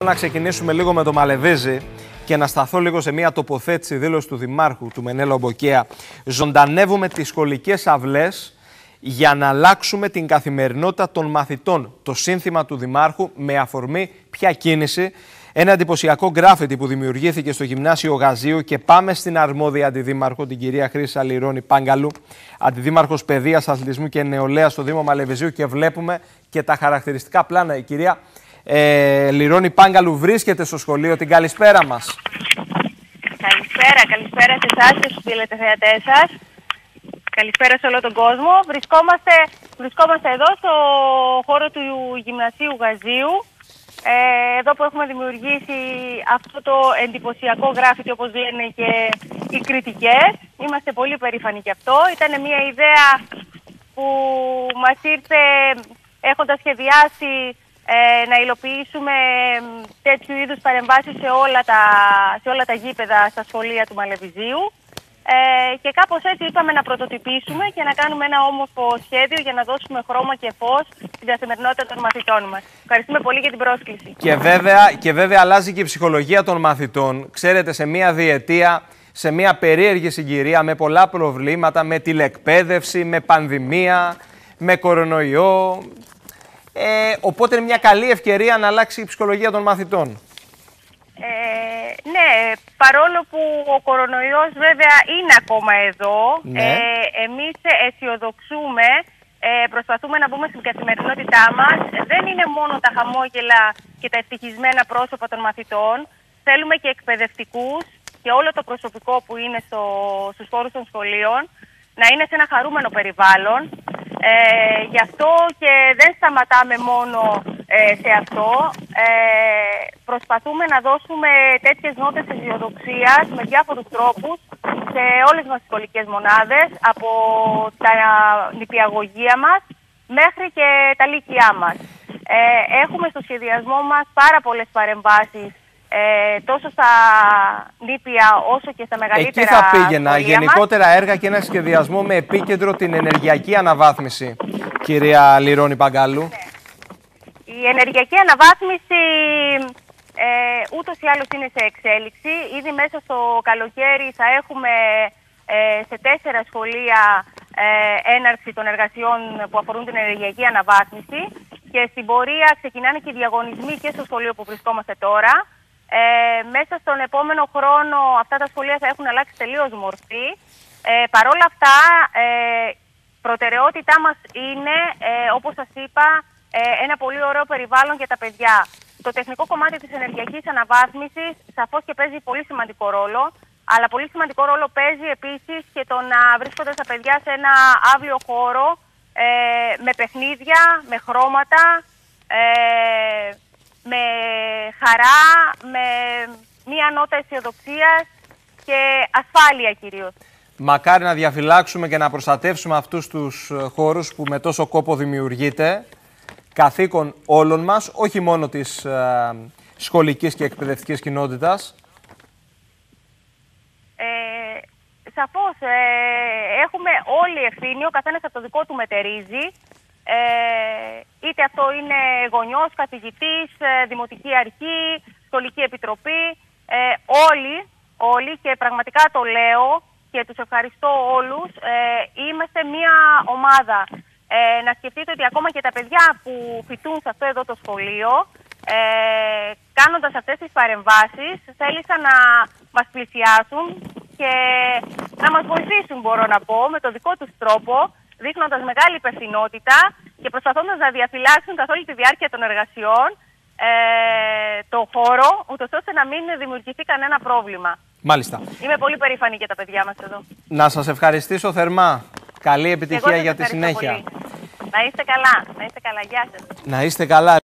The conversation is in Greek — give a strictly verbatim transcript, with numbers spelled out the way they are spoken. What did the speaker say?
Να ξεκινήσουμε λίγο με το Μαλεβέζι και να σταθώ λίγο σε μια τοποθέτηση δήλωση του Δημάρχου του Μενέλαο Μποκαία. Ζωντανεύουμε τις σχολικές αυλές για να αλλάξουμε την καθημερινότητα των μαθητών. Το σύνθημα του Δημάρχου με αφορμή ποια κίνηση? Ένα εντυπωσιακό γκράφιτι που δημιουργήθηκε στο Γυμνάσιο Γαζίου και πάμε στην αρμόδια αντιδήμαρχο, την κυρία Χρύσα Λιρώνη Πάγκαλου, αντιδήμαρχος παιδείας, αθλητισμού και νεολαίας στο Δήμο Μαλεβιζίου, και βλέπουμε και τα χαρακτηριστικά πλάνα. Η κυρία ε, Λιρώνη Πάγκαλου βρίσκεται στο σχολείο. Την καλησπέρα μας. Καλησπέρα, καλησπέρα σε εσάς και στους τηλεθεατές σας. Καλησπέρα σε όλο τον κόσμο. Βρισκόμαστε, βρισκόμαστε εδώ στο χώρο του Γυμνασίου Γαζίου. Ε, εδώ που έχουμε δημιουργήσει αυτό το εντυπωσιακό γκράφιτι, όπως λένε και οι κριτικές. Είμαστε πολύ περήφανοι γι' αυτό. Ήταν μια ιδέα που μας ήρθε έχοντας σχεδιάσει ε, να υλοποιήσουμε τέτοιου είδους παρεμβάσεις σε όλα τα, σε όλα τα γήπεδα στα σχολεία του Μαλεβιζίου. Ε, και κάπως έτσι είπαμε να πρωτοτυπήσουμε και να κάνουμε ένα όμορφο σχέδιο για να δώσουμε χρώμα και φως στην καθημερινότητα των μαθητών μας. Ευχαριστούμε πολύ για την πρόσκληση. Και βέβαια, και βέβαια αλλάζει και η ψυχολογία των μαθητών. Ξέρετε, σε μια διετία, σε μια περίεργη συγκυρία, με πολλά προβλήματα, με τηλεκπαίδευση, με πανδημία, με κορονοϊό. Ε, οπότε είναι μια καλή ευκαιρία να αλλάξει η ψυχολογία των μαθητών. Ε, ναι, παρόλο που ο κορονοϊός βέβαια είναι ακόμα εδώ, ναι. ε, εμείς αισιοδοξούμε, ε, προσπαθούμε να μπούμε στην καθημερινότητά μας. Δεν είναι μόνο τα χαμόγελα και τα ευτυχισμένα πρόσωπα των μαθητών. Θέλουμε και εκπαιδευτικούς και όλο το προσωπικό που είναι στο, στους χώρους των σχολείων να είναι σε ένα χαρούμενο περιβάλλον. Ε, γι' αυτό και δεν σταματάμε μόνο ε, σε αυτό. Ε, προσπαθούμε να δώσουμε τέτοιες νότες αισιοδοξίας με διάφορους τρόπους σε όλες μας τις σχολικές μονάδες, από τα νηπιαγωγεία μας μέχρι και τα λύκειά μας. Ε, έχουμε στο σχεδιασμό μας πάρα πολλές παρεμβάσεις, Ε, τόσο στα νήπια όσο και στα μεγαλύτερα. Εκεί θα πήγαινα. Γενικότερα μας. Έργα και ένα σχεδιασμό με επίκεντρο την ενεργειακή αναβάθμιση, κυρία Λιρώνη Πάγκαλου. Ναι. Η ενεργειακή αναβάθμιση ε, ούτως ή άλλως είναι σε εξέλιξη. Ήδη μέσα στο καλοκαίρι θα έχουμε ε, σε τέσσερα σχολεία ε, έναρξη των εργασιών που αφορούν την ενεργειακή αναβάθμιση, και στην πορεία ξεκινάνε και οι διαγωνισμοί και στο σχολείο που βρισκόμαστε τώρα. Ε, μέσα στον επόμενο χρόνο αυτά τα σχολεία θα έχουν αλλάξει τελείως μορφή. Ε, Παρ' όλα αυτά, ε, προτεραιότητά μας είναι, ε, όπως σας είπα, ε, ένα πολύ ωραίο περιβάλλον για τα παιδιά. Το τεχνικό κομμάτι της ενεργειακής αναβάθμισης σαφώς και παίζει πολύ σημαντικό ρόλο, αλλά πολύ σημαντικό ρόλο παίζει επίσης και το να βρίσκονται τα παιδιά σε ένα αύριο χώρο, ε, με παιχνίδια, με χρώματα, ε, με χαρά, με μία νότα αισιοδοξίας και ασφάλεια κυρίως. Μακάρι να διαφυλάξουμε και να προστατεύσουμε αυτούς τους χώρους που με τόσο κόπο δημιουργείται. Καθήκον όλων μας, όχι μόνο της ε, σχολικής και εκπαιδευτικής κοινότητας. Ε, σαφώς, ε, έχουμε όλη ευθύνη, ο καθένας από το δικό του μετερίζει. Ε, είτε αυτό είναι γονιός, καθηγητής, δημοτική αρχή, σχολική επιτροπή, ε, όλοι, όλοι, και πραγματικά το λέω και τους ευχαριστώ όλους, ε, είμαστε μια ομάδα. Ε, να σκεφτείτε ότι ακόμα και τα παιδιά που φοιτούν σε αυτό εδώ το σχολείο, ε, κάνοντας αυτές τις παρεμβάσεις, θέλησαν να μας πλησιάσουν και να μας βοηθήσουν, μπορώ να πω, με το δικό τους τρόπο, δείχνοντας μεγάλη υπευθυνότητα και προσπαθώντας να διαφυλάξουν καθ' όλη τη διάρκεια των εργασιών ε, το χώρο, ούτως ώστε να μην δημιουργηθεί κανένα πρόβλημα. Μάλιστα. Είμαι πολύ περήφανη για τα παιδιά μας εδώ. Να σας ευχαριστήσω θερμά. Καλή επιτυχία για τη συνέχεια. Πολύ. Να είστε καλά. Να είστε καλά. Γεια σας. Να είστε καλά.